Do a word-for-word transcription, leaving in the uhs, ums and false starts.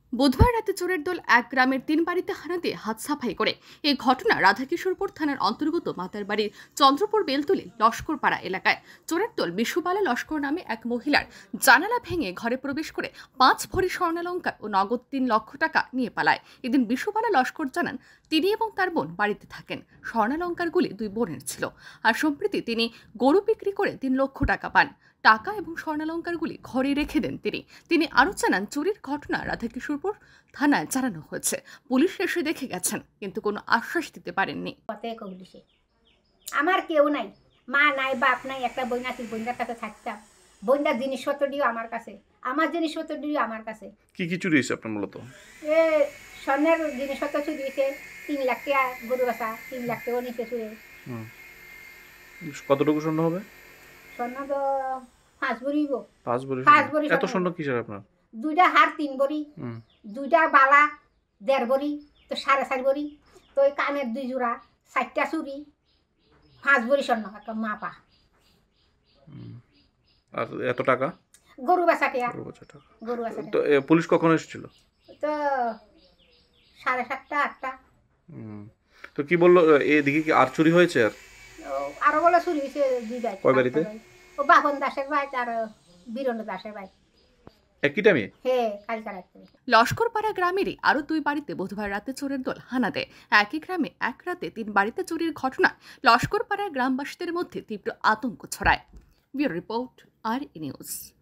বুধবার রাতে চোরের দল এক গ্রামের তিন বাড়িতে হানা দিয়ে হাত সাফাই করে। এই ঘটনা রাধাকিশোরপুর থানার অন্তর্গত মাতারবাড়ির চন্দ্রপুর বেলতুলি লস্করপাড়া এলাকায়। চোরের দল বিশুবালা লস্কর নামে এক মহিলার জানালা ভেঙে ঘরে প্রবেশ করে পাঁচ ভরি স্বর্ণালঙ্কার ও নগদ তিন লক্ষ টাকা নিয়ে পালায়। এদিন বিশুবালা লস্কর জানান, তিনি এবং তার বোন বাড়িতে থাকেন। স্বর্ণালঙ্কারগুলি দুই বোনের ছিল, আর সম্প্রতি তিনি গরু বিক্রি করে তিন লক্ষ টাকা পান। টাকা এবং স্বর্ণালঙ্কারগুলি ঘরে রেখে দেন তিনি। তিনি আরও জানান, চুরির ঘটনা রাধাকিশোরপুর থানায় জানানো হয়েছে। পুলিশ এসে দেখে গেছেন, কিন্তু কোনো আশ্বাস দিতে পারেননি। আমার কেউ নাই, মা নাই, বাপ নাই, একটা বই নাতি, বইনার কাছে থাকতাম। বইনার জিনিসপত্র দিও আমার কাছে, আমার জিনিসপত্র দিও আমার কাছে। কি কি চুরি হয়েছে আপনার মূলত? এ স্বর্ণের জিনিসপত্র চুরি হয়েছে, তিন লাখ টাকা গরু বাসা, তিন লাখ টাকা নিচে চুরে। কতটুকু স্বর্ণ হবে? স্বর্ণ তো পাঁচ ভরি। পাঁচ ভরি? পাঁচ ভরি। এত স্বর্ণ কিসের আপনার? দুইটা হার তিন ভরি, দুইটা বালা দেড় ভরি, তো সাড়ে চার ভরি, তো ওই কানের দুই জোড়া, চারটা চুরি, পাঁচ ভরি স্বর্ণ একটা মাপা। আর এত টাকা? গরু বেচা টাকা। গরু বেচা। তো পুলিশ কখন এসেছিল? তো সাড়ে সাতটা আটটা। তো কি বললো, এদিকে কি আর চুরি হয়েছে? আর আরো বলে চুরি হয়েছে দুই বাড়ি। কয় বাড়িতে? ও বাপন দাসের ভাই আর বীরেন্দ্র দাসের ভাই। একই টাইমে? হ্যাঁ, কালকে রাতে। লস্করপাড়া গ্রামেরই আরো দুই বাড়িতে বুধবার রাতে চোরের দল হানা দেয়। একই গ্রামে এক রাতে তিন বাড়িতে চুরির ঘটনায় লস্করপাড়ার গ্রামবাসীদের মধ্যে তীব্র আতঙ্ক ছড়ায়। Bureau report, R E news.